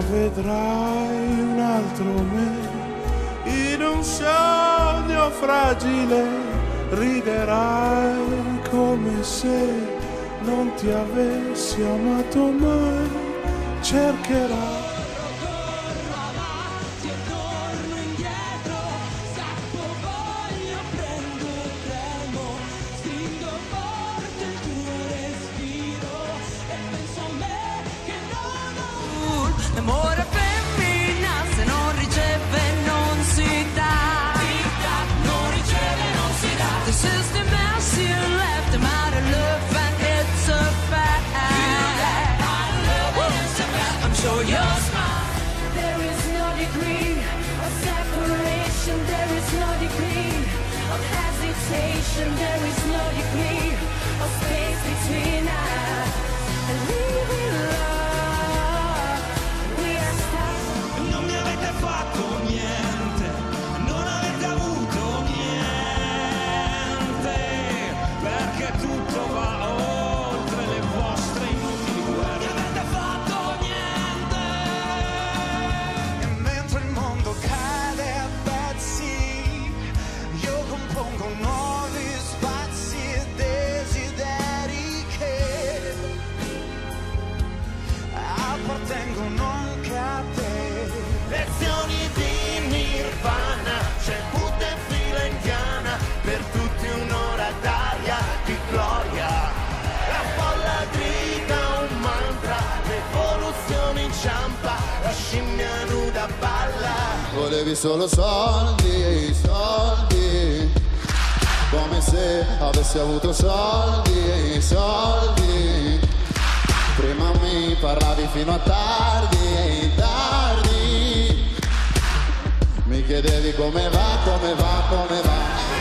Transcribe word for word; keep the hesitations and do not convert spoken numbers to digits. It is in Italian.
vedrai un altro me, in un sogno fragile riderai come se non ti avessi amato mai, cercherai. L'amore femmina se non riceve non si dà, non riceve non si dà. The system has you left him out of love and it's a fact. I'm sure you're smart. There is no degree of separation. There is no degree of hesitation. There is no degree of space between us. And leaving love. Non mi avete fatto niente, non avete avuto niente, perché tutto va oltre le vostre inutili guerre. Non avete fatto niente. E mentre il mondo cade a pezzi, io compongo nuovi spazi e desideri che appartengono anche a te. Lezioni di nirvana, c'è Buddha e fila indiana, per tutti un'ora d'aria di gloria. La folla grida un mantra, l'evoluzione inciampa, la scimmia nuda balla. Volevi solo soldi, soldi, come se avessi avuto soldi, soldi. Prima mi parlavi fino a tardi, tardi. Mi chiedevi come va, come va, come va.